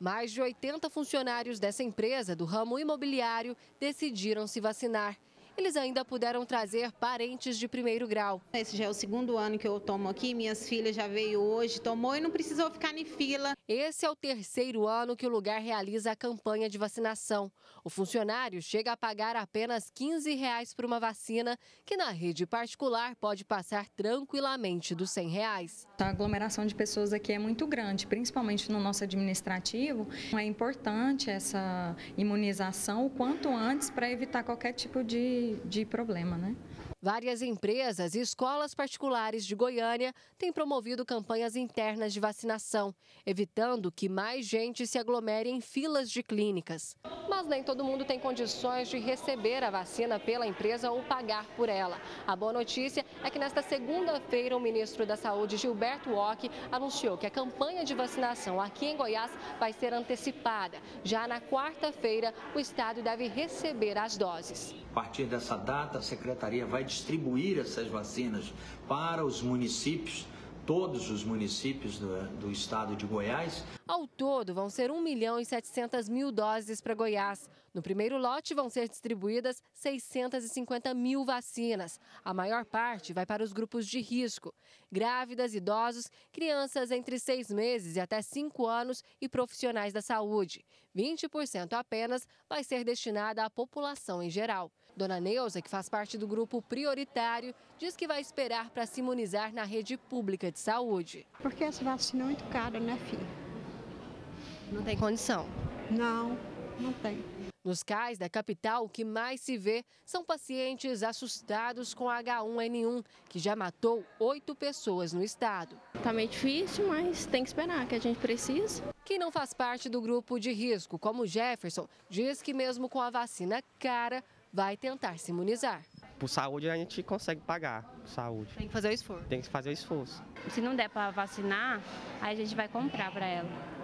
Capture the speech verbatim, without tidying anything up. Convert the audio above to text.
Mais de oitenta funcionários dessa empresa do ramo imobiliário decidiram se vacinar. Eles ainda puderam trazer parentes de primeiro grau. Esse já é o segundo ano que eu tomo aqui, minhas filhas já veio hoje, tomou e não precisou ficar em fila. Esse é o terceiro ano que o lugar realiza a campanha de vacinação. O funcionário chega a pagar apenas quinze reais por uma vacina, que na rede particular pode passar tranquilamente dos cem reais. A aglomeração de pessoas aqui é muito grande, principalmente no nosso administrativo. É importante essa imunização o quanto antes para evitar qualquer tipo de de problema, né? Várias empresas e escolas particulares de Goiânia têm promovido campanhas internas de vacinação, evitando que mais gente se aglomere em filas de clínicas. Mas nem todo mundo tem condições de receber a vacina pela empresa ou pagar por ela. A boa notícia é que nesta segunda-feira o ministro da Saúde, Gilberto Ock, anunciou que a campanha de vacinação aqui em Goiás vai ser antecipada. Já na quarta-feira, o estado deve receber as doses. A partir dessa data, a Secretaria vai distribuir essas vacinas para os municípios, todos os municípios do, do estado de Goiás. Ao todo, vão ser um milhão e setecentas mil doses para Goiás. No primeiro lote, vão ser distribuídas seiscentas e cinquenta mil vacinas. A maior parte vai para os grupos de risco: grávidas, idosos, crianças entre seis meses e até cinco anos e profissionais da saúde. vinte por cento apenas vai ser destinada à população em geral. Dona Neuza, que faz parte do grupo prioritário, diz que vai esperar para se imunizar na rede pública de saúde. Porque essa vacina é muito cara, né, filha? Não tem condição? Não, não tem. Nos cais da capital, o que mais se vê são pacientes assustados com H um N um, que já matou oito pessoas no estado. Tá meio difícil, mas tem que esperar, que a gente precisa. Quem não faz parte do grupo de risco, como Jefferson, diz que mesmo com a vacina cara, vai tentar se imunizar. Por saúde a gente consegue pagar, saúde. Tem que fazer o esforço. Tem que fazer o esforço. Se não der para vacinar, aí a gente vai comprar para ela.